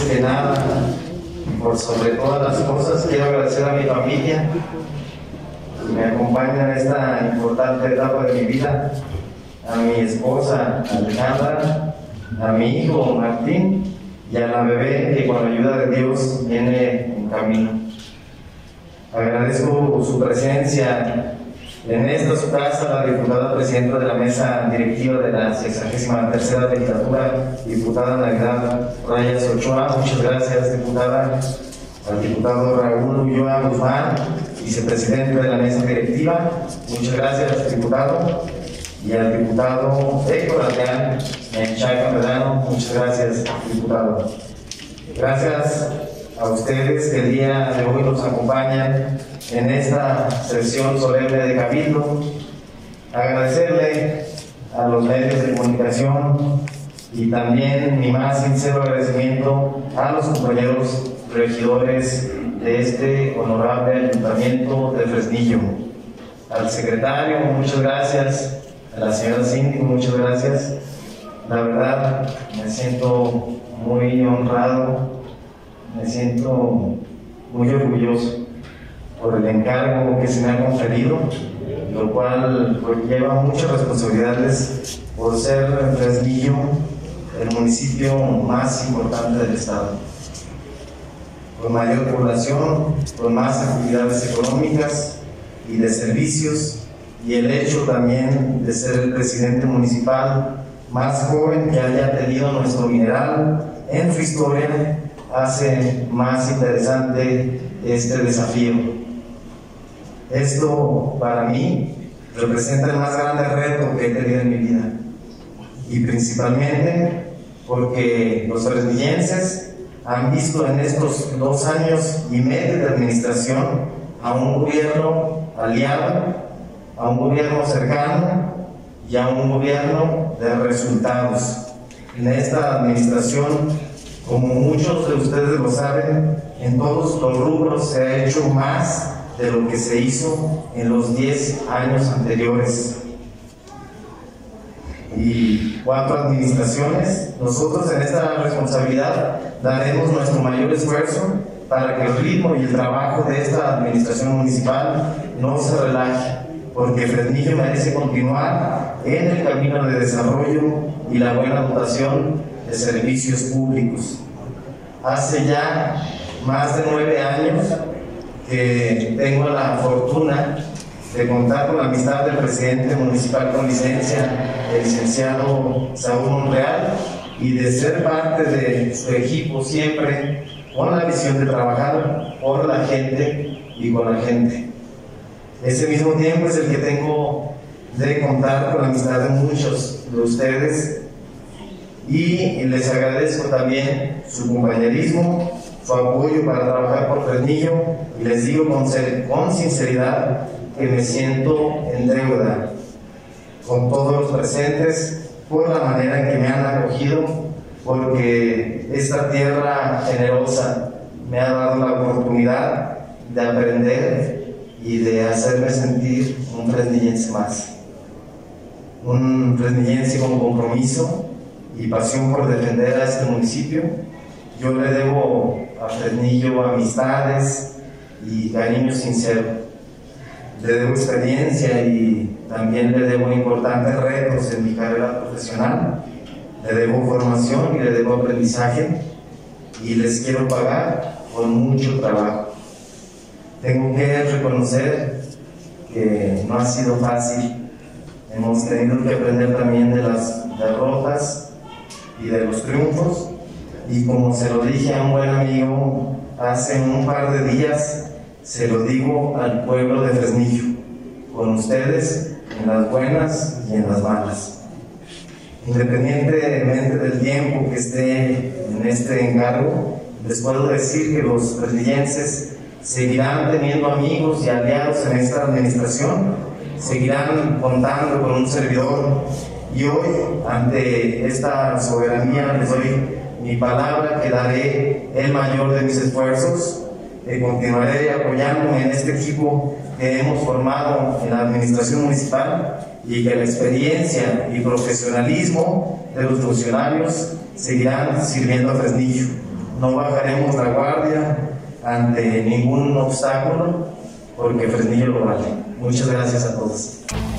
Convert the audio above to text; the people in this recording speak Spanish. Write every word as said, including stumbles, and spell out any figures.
que nada, y por sobre todas las cosas, quiero agradecer a mi familia que me acompaña en esta importante etapa de mi vida, a mi esposa Alejandra, a mi hijo Martín y a la bebé que con la ayuda de Dios viene en camino. Agradezco su presencia en esta su casa, la diputada presidenta de la mesa directiva de la sexagésima tercera legislatura, diputada Navidad Rayas Ochoa. Muchas gracias, diputada. Al diputado Raúl Ulloa Guzmán, vicepresidente de la mesa directiva. Muchas gracias, diputado. Y al diputado Héctor Adrián Menchaca Medrano. Muchas gracias, diputado. Gracias a ustedes que el día de hoy nos acompañan en esta sesión solemne de Cabildo. Agradecerle a los medios de comunicación y también mi más sincero agradecimiento a los compañeros regidores de este honorable ayuntamiento de Fresnillo. Al secretario, muchas gracias. A la señora síndico, muchas gracias. La verdad, me siento muy honrado, me siento muy orgulloso por el encargo que se me ha conferido, lo cual pues, lleva muchas responsabilidades por ser Fresnillo el municipio más importante del estado, con mayor población, con más actividades económicas y de servicios, y el hecho también de ser el presidente municipal más joven que haya tenido nuestro mineral en su historia hace más interesante este desafío. Esto para mí representa el más grande reto que he tenido en mi vida, y principalmente porque los fresnillenses han visto en estos dos años y medio de administración a un gobierno aliado, a un gobierno cercano y a un gobierno de resultados. En esta administración, como muchos de ustedes lo saben, en todos los rubros se ha hecho más de lo que se hizo en los diez años anteriores. Y cuatro administraciones, nosotros en esta responsabilidad daremos nuestro mayor esfuerzo para que el ritmo y el trabajo de esta administración municipal no se relaje, porque Fresnillo merece continuar en el camino de desarrollo y la buena dotación de servicios públicos. Hace ya más de nueve años que tengo la fortuna de contar con la amistad del presidente municipal con licencia, el licenciado Saúl Monreal, y de ser parte de su equipo siempre con la visión de trabajar por la gente y con la gente. Ese mismo tiempo es el que tengo de contar con la amistad de muchos de ustedes, y les agradezco también su compañerismo, su apoyo para trabajar por Fresnillo, y les digo con, con sinceridad que me siento en deuda con todos los presentes por la manera en que me han acogido, porque esta tierra generosa me ha dado la oportunidad de aprender y de hacerme sentir un fresnillense más, un fresnillense con compromiso y pasión por defender a este municipio. Yo le debo a Fresnillo amistades y cariño sincero, le debo experiencia y también le debo importantes retos en mi carrera profesional, le debo formación y le debo aprendizaje, y les quiero pagar con mucho trabajo. Tengo que reconocer que no ha sido fácil, hemos tenido que aprender también de las derrotas y de los triunfos, y como se lo dije a un buen amigo hace un par de días, se lo digo al pueblo de Fresnillo, con ustedes en las buenas y en las malas. Independientemente del tiempo que esté en este encargo, les puedo decir que los fresnillenses seguirán teniendo amigos y aliados en esta administración, seguirán contando con un servidor, y hoy, ante esta soberanía, les doy mi palabra que daré el mayor de mis esfuerzos, que continuaré apoyándome en este equipo que hemos formado en la administración municipal, y que la experiencia y profesionalismo de los funcionarios seguirán sirviendo a Fresnillo. no bajaremos la guardia ante ningún obstáculo, porque Fresnillo lo vale. Muchas gracias a todos.